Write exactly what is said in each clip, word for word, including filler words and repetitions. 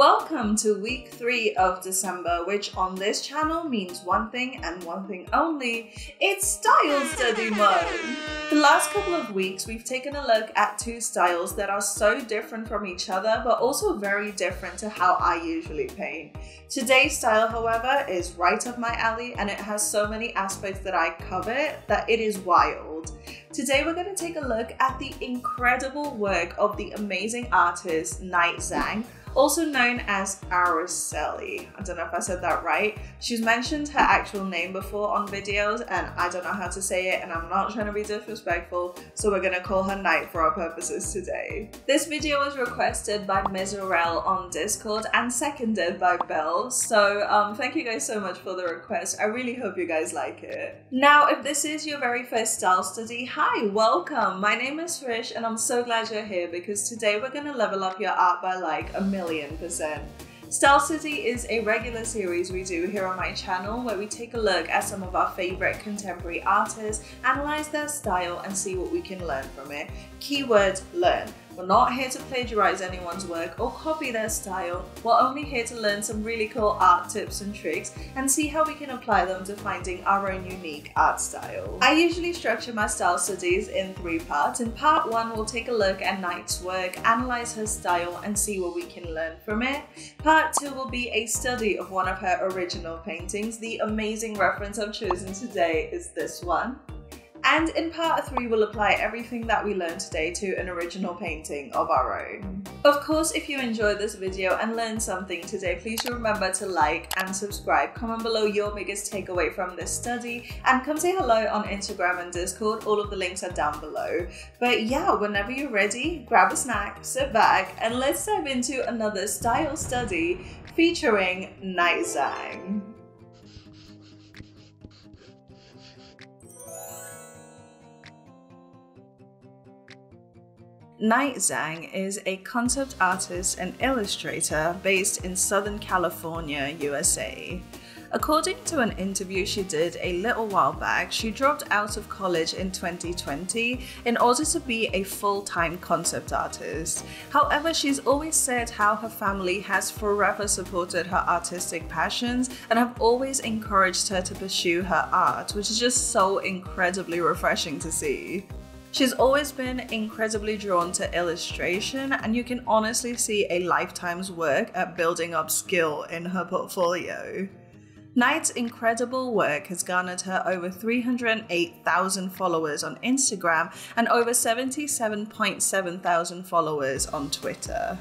Welcome to week three of December, which on this channel means one thing and one thing only. It's style study mode. The last couple of weeks, we've taken a look at two styles that are so different from each other, but also very different to how I usually paint. Today's style, however, is right up my alley, and it has so many aspects that I covet that it is wild. Today, we're going to take a look at the incredible work of the amazing artist Knight Zhang, also known as Arucelli. I don't know if I said that right. She's mentioned her actual name before on videos and I don't know how to say it, and I'm not trying to be disrespectful, so we're gonna call her Knight for our purposes today. This video was requested by Miz Aurel on Discord and seconded by Belle, so um, thank you guys so much for the request. I really hope you guys like it. Now, if this is your very first style study, hi, welcome. My name is Srish and I'm so glad you're here because today we're gonna level up your art by like a million million percent. Style Study is a regular series we do here on my channel where we take a look at some of our favorite contemporary artists, analyze their style and see what we can learn from it. Keyword learn. We're not here to plagiarize anyone's work or copy their style. We're only here to learn some really cool art tips and tricks and see how we can apply them to finding our own unique art style. I usually structure my style studies in three parts. In part one, we'll take a look at Knight's work, analyze her style and see what we can learn from it. Part two will be a study of one of her original paintings. The amazing reference I've chosen today is this one. And in part three, we'll apply everything that we learned today to an original painting of our own. Of course, if you enjoyed this video and learned something today, please remember to like and subscribe. Comment below your biggest takeaway from this study and come say hello on Instagram and Discord. All of the links are down below. But yeah, whenever you're ready, grab a snack, sit back, and let's dive into another style study featuring Knight Zhang. Knight Zhang is a concept artist and illustrator based in Southern California, U S A. According to an interview she did a little while back, she dropped out of college in twenty twenty in order to be a full-time concept artist. However, she's always said how her family has forever supported her artistic passions and have always encouraged her to pursue her art, which is just so incredibly refreshing to see. She's always been incredibly drawn to illustration, and you can honestly see a lifetime's work at building up skill in her portfolio. Knight's incredible work has garnered her over three hundred eight thousand followers on Instagram and over seventy-seven point seven thousand followers on Twitter.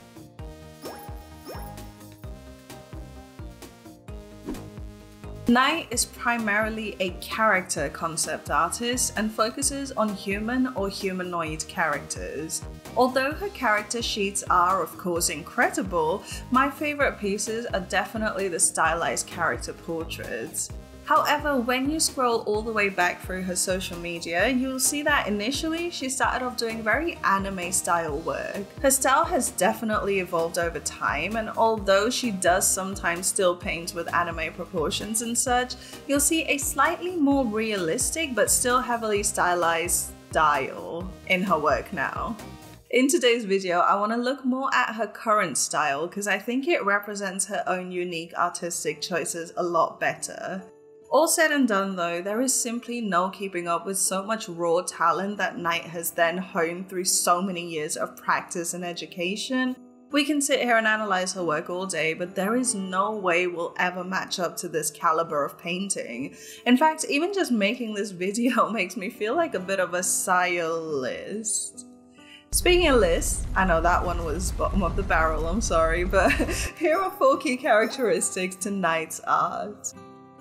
Knight is primarily a character concept artist and focuses on human or humanoid characters. Although her character sheets are of course incredible, my favorite pieces are definitely the stylized character portraits. However, when you scroll all the way back through her social media, you'll see that initially she started off doing very anime style work. Her style has definitely evolved over time, and although she does sometimes still paint with anime proportions and such, you'll see a slightly more realistic but still heavily stylized style in her work now. In today's video, I want to look more at her current style because I think it represents her own unique artistic choices a lot better. All said and done though, there is simply no keeping up with so much raw talent that Knight has then honed through so many years of practice and education. We can sit here and analyze her work all day, but there is no way we'll ever match up to this caliber of painting. In fact, even just making this video makes me feel like a bit of a stylist. Speaking of lists, I know that one was bottom of the barrel, I'm sorry, but here are four key characteristics to Knight's art.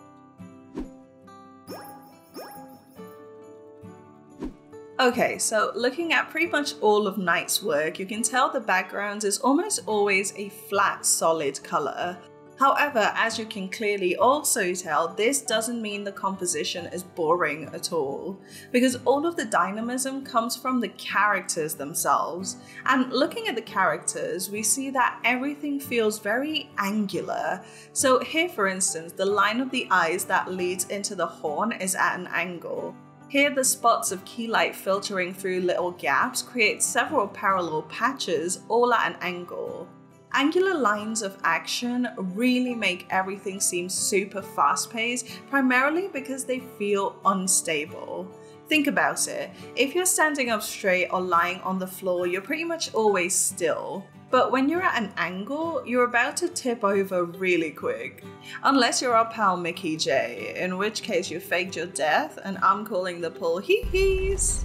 Okay, so looking at pretty much all of Knight's work, you can tell the background is almost always a flat, solid color. However, as you can clearly also tell, this doesn't mean the composition is boring at all, because all of the dynamism comes from the characters themselves. And looking at the characters, we see that everything feels very angular. So here, for instance, the line of the eyes that leads into the horn is at an angle. Here, the spots of key light filtering through little gaps create several parallel patches, all at an angle. Angular lines of action really make everything seem super fast-paced, primarily because they feel unstable. Think about it. If you're standing up straight or lying on the floor, you're pretty much always still. But when you're at an angle, you're about to tip over really quick. Unless you're our pal Mickey J, in which case you faked your death and I'm calling the pull hee-hees.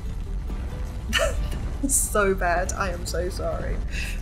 So bad, I am so sorry.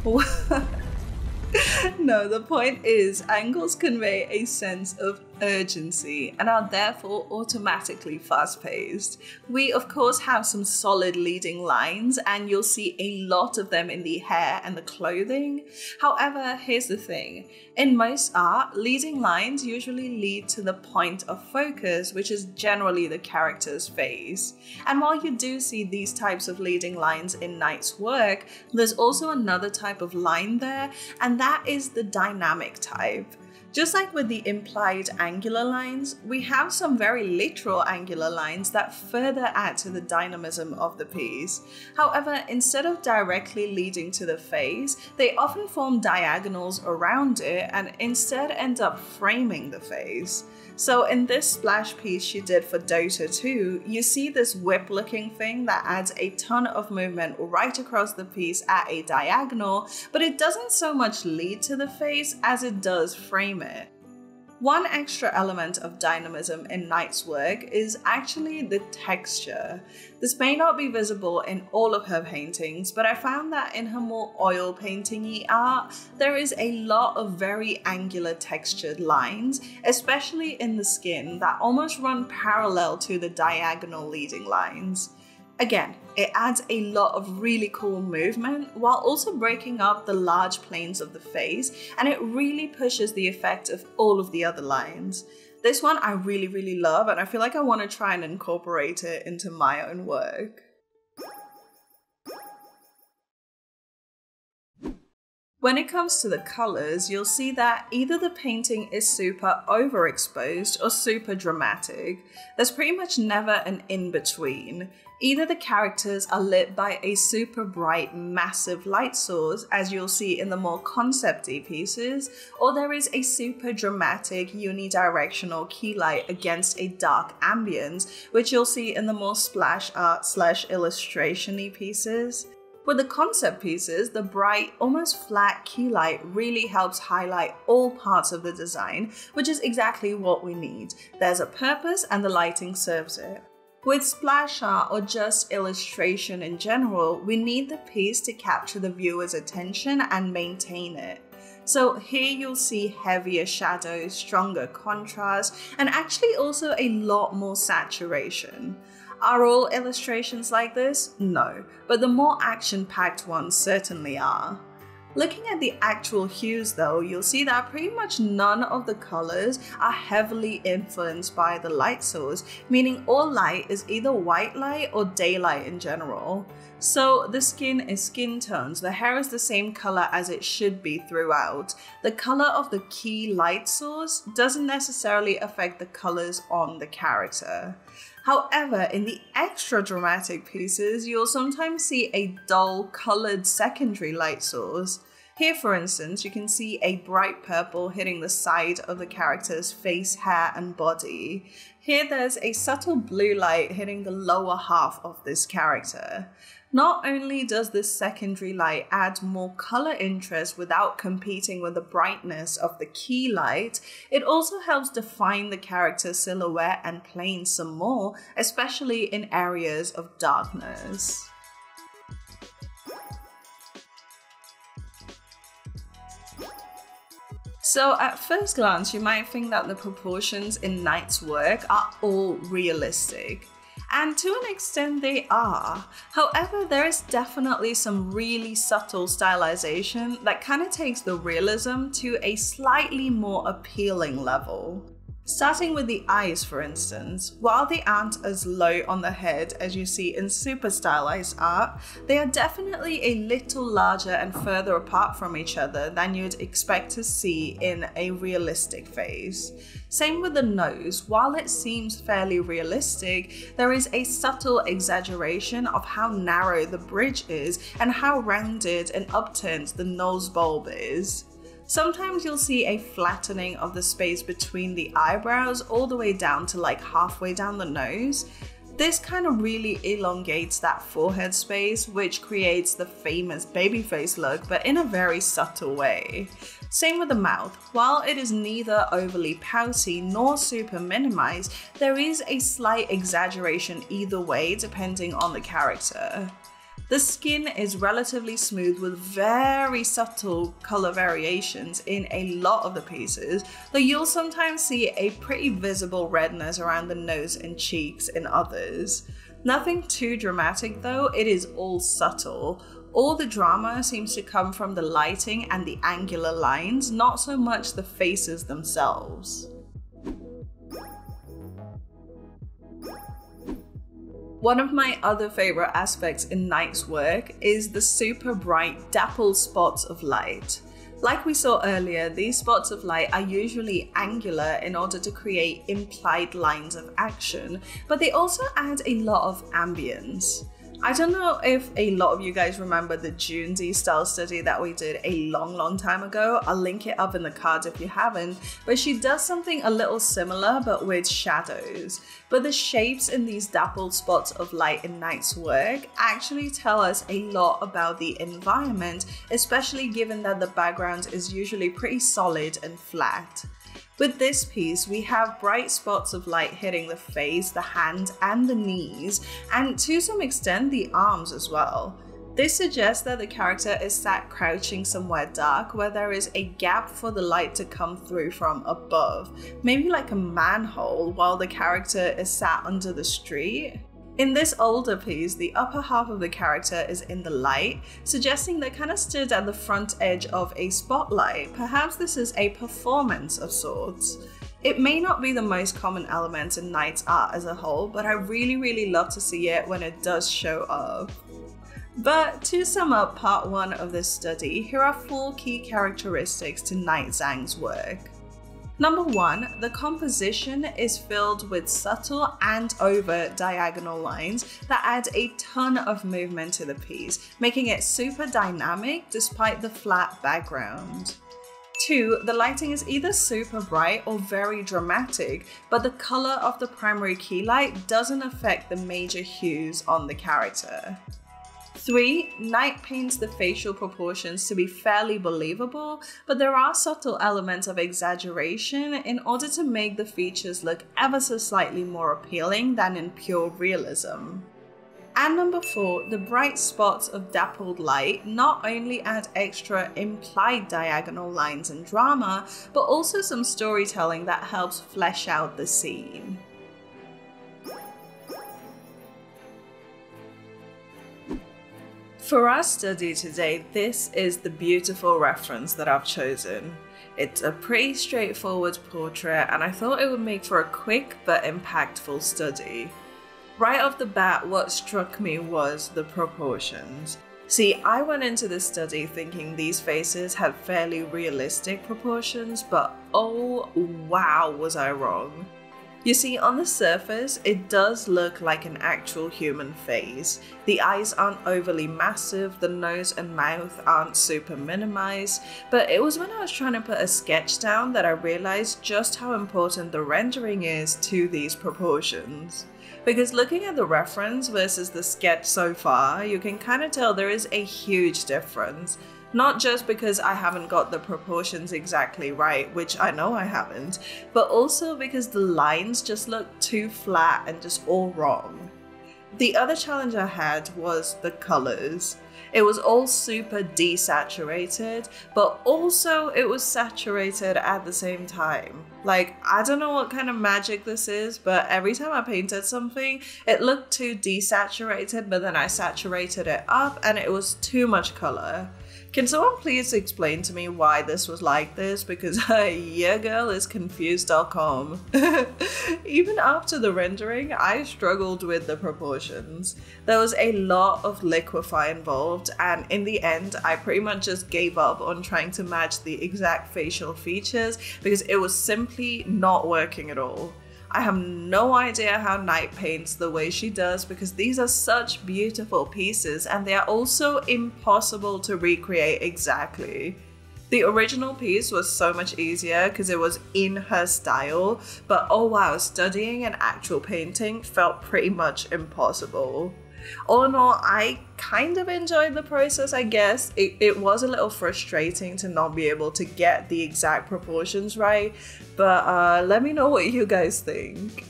No, the point is, angles convey a sense of urgency and are therefore automatically fast-paced. We of course have some solid leading lines, and you'll see a lot of them in the hair and the clothing. However, here's the thing. In most art, leading lines usually lead to the point of focus, which is generally the character's face. And while you do see these types of leading lines in Knight's work, there's also another type of line there, and that is the dynamic type. Just like with the implied angular lines, we have some very literal angular lines that further add to the dynamism of the piece. However, instead of directly leading to the face, they often form diagonals around it and instead end up framing the face. So in this splash piece she did for Dota two, you see this whip looking thing that adds a ton of movement right across the piece at a diagonal, but it doesn't so much lead to the face as it does frame it. One extra element of dynamism in Knight's work is actually the texture. This may not be visible in all of her paintings, but I found that in her more oil painting-y art, there is a lot of very angular textured lines, especially in the skin, that almost run parallel to the diagonal leading lines. Again, it adds a lot of really cool movement while also breaking up the large planes of the face, and it really pushes the effect of all of the other lines. This one I really, really love, and I feel like I want to try and incorporate it into my own work. When it comes to the colors, you'll see that either the painting is super overexposed or super dramatic. There's pretty much never an in-between. Either the characters are lit by a super bright, massive light source, as you'll see in the more concept-y pieces, or there is a super dramatic unidirectional key light against a dark ambience, which you'll see in the more splash art slash illustration-y pieces. With the concept pieces, the bright, almost flat key light really helps highlight all parts of the design, which is exactly what we need. There's a purpose and the lighting serves it. With splash art or just illustration in general, we need the piece to capture the viewer's attention and maintain it. So here you'll see heavier shadows, stronger contrast, and actually also a lot more saturation. Are all illustrations like this? No, but the more action-packed ones certainly are. Looking at the actual hues though, you'll see that pretty much none of the colors are heavily influenced by the light source, meaning all light is either white light or daylight in general. So the skin is skin tones, the hair is the same color as it should be throughout. The color of the key light source doesn't necessarily affect the colors on the character. However, in the extra dramatic pieces, you'll sometimes see a dull colored secondary light source. Here, for instance, you can see a bright purple hitting the side of the character's face, hair, and body. Here, there's a subtle blue light hitting the lower half of this character. Not only does this secondary light add more color interest without competing with the brightness of the key light, it also helps define the character's silhouette and plane some more, especially in areas of darkness. So at first glance, you might think that the proportions in Knight's work are all realistic. And to an extent they are. However, there is definitely some really subtle stylization that kind of takes the realism to a slightly more appealing level. Starting with the eyes, for instance, while they aren't as low on the head as you see in super stylized art, they are definitely a little larger and further apart from each other than you'd expect to see in a realistic face. Same with the nose. While it seems fairly realistic, there is a subtle exaggeration of how narrow the bridge is and how rounded and upturned the nose bulb is. Sometimes you'll see a flattening of the space between the eyebrows all the way down to like halfway down the nose. This kind of really elongates that forehead space, which creates the famous baby face look, but in a very subtle way. Same with the mouth. While it is neither overly pouty nor super minimized, there is a slight exaggeration either way depending on the character. The skin is relatively smooth with very subtle color variations in a lot of the pieces, though you'll sometimes see a pretty visible redness around the nose and cheeks in others. Nothing too dramatic though, it is all subtle. All the drama seems to come from the lighting and the angular lines, not so much the faces themselves. One of my other favorite aspects in Knight's work is the super bright dappled spots of light. Like we saw earlier, these spots of light are usually angular in order to create implied lines of action, but they also add a lot of ambience. I don't know if a lot of you guys remember the Junzi style study that we did a long, long time ago. I'll link it up in the cards if you haven't, but she does something a little similar but with shadows. But the shapes in these dappled spots of light in Knight's work actually tell us a lot about the environment, especially given that the background is usually pretty solid and flat. With this piece, we have bright spots of light hitting the face, the hand, and the knees, and to some extent the arms as well. This suggests that the character is sat crouching somewhere dark where there is a gap for the light to come through from above, maybe like a manhole while the character is sat under the street. In this older piece, the upper half of the character is in the light, suggesting they kind of stood at the front edge of a spotlight. Perhaps this is a performance of sorts. It may not be the most common element in Knight's art as a whole, but I really, really love to see it when it does show up. But to sum up part one of this study, here are four key characteristics to Knight Zhang's work. Number one, the composition is filled with subtle and overt diagonal lines that add a ton of movement to the piece, making it super dynamic despite the flat background. Two, the lighting is either super bright or very dramatic, but the color of the primary key light doesn't affect the major hues on the character. Three, Knight paints the facial proportions to be fairly believable, but there are subtle elements of exaggeration in order to make the features look ever so slightly more appealing than in pure realism. And number four, the bright spots of dappled light not only add extra implied diagonal lines and drama, but also some storytelling that helps flesh out the scene. For our study today, this is the beautiful reference that I've chosen. It's a pretty straightforward portrait, and I thought it would make for a quick but impactful study. Right off the bat, what struck me was the proportions. See, I went into this study thinking these faces had fairly realistic proportions, but oh wow was I wrong. You see, on the surface, it does look like an actual human face. The eyes aren't overly massive, the nose and mouth aren't super minimized, but it was when I was trying to put a sketch down that I realized just how important the rendering is to these proportions. Because looking at the reference versus the sketch so far, you can kind of tell there is a huge difference. Not just because I haven't got the proportions exactly right, which I know I haven't, but also because the lines just look too flat and just all wrong. The other challenge I had was the colors. It was all super desaturated, but also it was saturated at the same time. Like, I don't know what kind of magic this is, but every time I painted something, it looked too desaturated, but then I saturated it up and it was too much color. Can someone please explain to me why this was like this? Because uh, yeah girl is confused dot com. Even after the rendering, I struggled with the proportions. There was a lot of liquefy involved, and in the end, I pretty much just gave up on trying to match the exact facial features because it was simply not working at all. I have no idea how Knight paints the way she does because these are such beautiful pieces and they are also impossible to recreate exactly. The original piece was so much easier because it was in her style, but oh wow, studying an actual painting felt pretty much impossible. All in all, I kind of enjoyed the process, I guess. It, it was a little frustrating to not be able to get the exact proportions right, but uh, let me know what you guys think.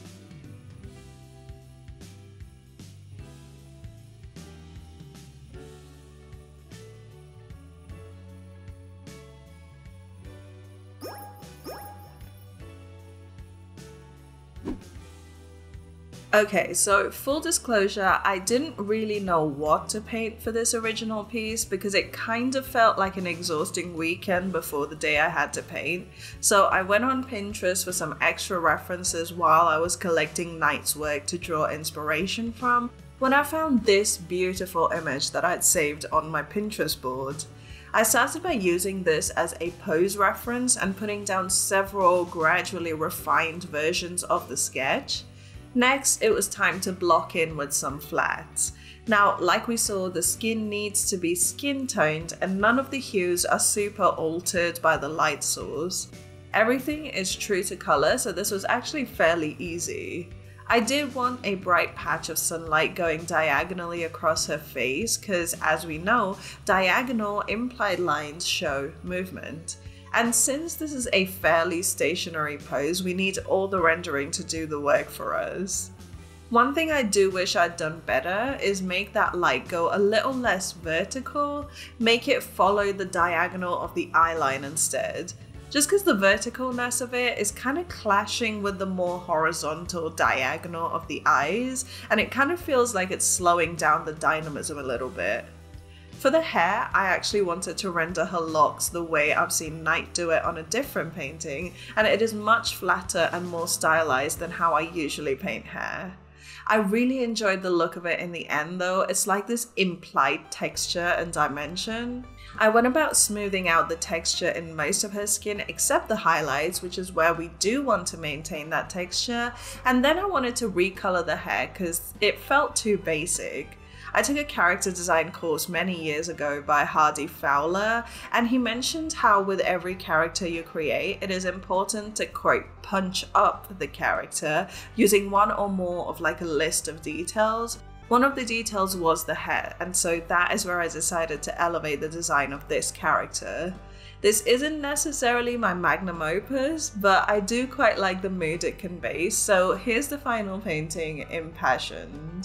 Okay, so full disclosure, I didn't really know what to paint for this original piece because it kind of felt like an exhausting weekend before the day I had to paint. So I went on Pinterest for some extra references while I was collecting Knight's work to draw inspiration from, when I found this beautiful image that I'd saved on my Pinterest board. I started by using this as a pose reference and putting down several gradually refined versions of the sketch. Next, it was time to block in with some flats. Now, like we saw, the skin needs to be skin toned and none of the hues are super altered by the light source. Everything is true to color, so this was actually fairly easy. I did want a bright patch of sunlight going diagonally across her face because, as we know, diagonal implied lines show movement. And since this is a fairly stationary pose, we need all the rendering to do the work for us. One thing I do wish I'd done better is make that light go a little less vertical, make it follow the diagonal of the eye line instead. Just because the verticalness of it is kind of clashing with the more horizontal diagonal of the eyes, and it kind of feels like it's slowing down the dynamism a little bit. For the hair, I actually wanted to render her locks the way I've seen Knight do it on a different painting, and it is much flatter and more stylized than how I usually paint hair. I really enjoyed the look of it in the end though. It's like this implied texture and dimension. I went about smoothing out the texture in most of her skin except the highlights, which is where we do want to maintain that texture, and then I wanted to recolor the hair because it felt too basic. I took a character design course many years ago by Hardy Fowler, and he mentioned how with every character you create, it is important to quote punch up the character using one or more of like a list of details. One of the details was the hair, and so that is where I decided to elevate the design of this character. This isn't necessarily my magnum opus, but I do quite like the mood it conveys, so here's the final painting, Impassioned.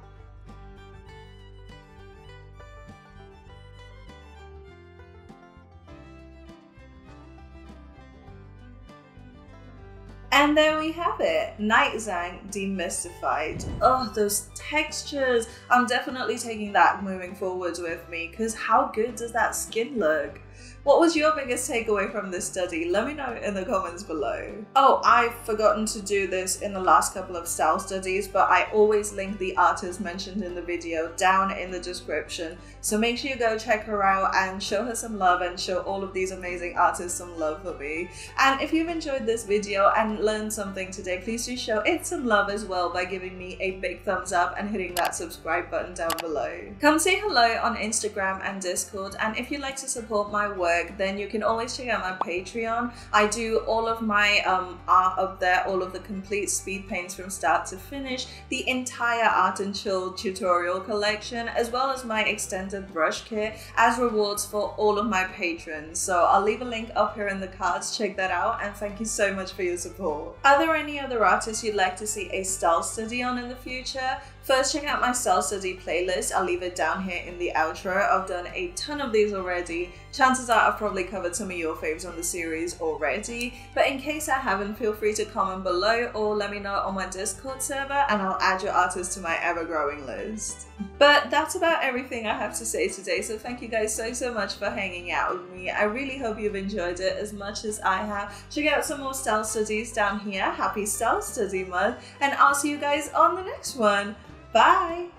And there we have it, Knight Zhang demystified. Oh, those textures. I'm definitely taking that moving forwards with me because how good does that skin look? What was your biggest takeaway from this study? Let me know in the comments below. Oh, I've forgotten to do this in the last couple of style studies, but I always link the artist mentioned in the video down in the description. So make sure you go check her out and show her some love and show all of these amazing artists some love for me. And if you've enjoyed this video and learned something today, please do show it some love as well by giving me a big thumbs up and hitting that subscribe button down below. Come say hello on Instagram and Discord, and if you'd like to support my work, then you can always check out my Patreon. I do all of my um, art up there, all of the complete speed paints from start to finish, the entire Art and Chill tutorial collection, as well as my extended brush kit as rewards for all of my patrons. So I'll leave a link up here in the cards, check that out, and thank you so much for your support. Are there any other artists you'd like to see a style study on in the future? First, check out my style study playlist. I'll leave it down here in the outro. I've done a ton of these already. Chances are I've probably covered some of your faves on the series already, but in case I haven't, feel free to comment below or let me know on my Discord server and I'll add your artist to my ever-growing list. But that's about everything I have to say today, so thank you guys so so much for hanging out with me. I really hope you've enjoyed it as much as I have. Check out some more style studies down here. Happy Style Study Month, and I'll see you guys on the next one. Bye!